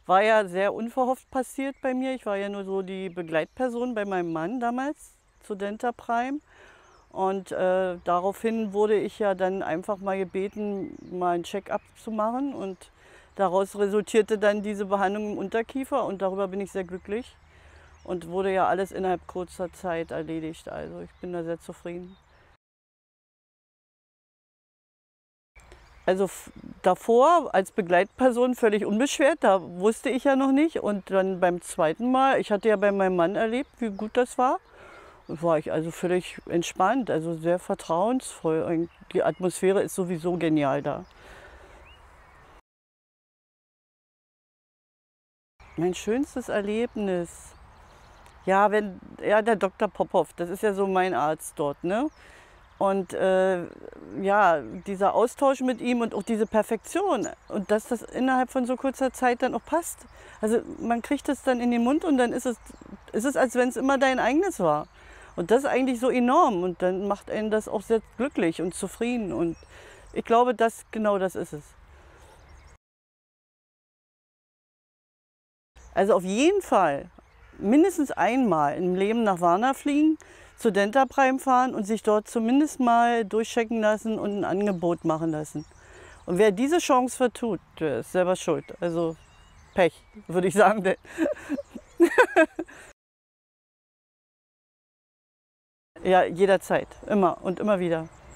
war ja sehr unverhofft passiert bei mir. Ich war ja nur so die Begleitperson bei meinem Mann damals zu Denta Prime. Und daraufhin wurde ich ja dann einfach mal gebeten, mal ein Check-up zu machen. Und daraus resultierte dann diese Behandlung im Unterkiefer. Und darüber bin ich sehr glücklich. Und wurde ja alles innerhalb kurzer Zeit erledigt. Also ich bin da sehr zufrieden. Also davor als Begleitperson völlig unbeschwert, da wusste ich ja noch nicht. Und dann beim zweiten Mal, ich hatte ja bei meinem Mann erlebt, wie gut das war. Und war ich also völlig entspannt, also sehr vertrauensvoll. Und die Atmosphäre ist sowieso genial da. Mein schönstes Erlebnis. Ja, ja, der Dr. Popov, das ist ja so mein Arzt dort, ne? Und ja, dieser Austausch mit ihm und auch diese Perfektion und dass das innerhalb von so kurzer Zeit dann auch passt. Also man kriegt es dann in den Mund und dann ist es als wenn es immer dein eigenes war. Und das ist eigentlich so enorm und dann macht einen das auch sehr glücklich und zufrieden. Und ich glaube, genau das ist es. Also auf jeden Fall mindestens einmal im Leben nach Varna fliegen, zu Denta Prime fahren und sich dort zumindest mal durchchecken lassen und ein Angebot machen lassen. Und wer diese Chance vertut, der ist selber schuld. Also Pech, würde ich sagen. Ja, jederzeit, immer und immer wieder.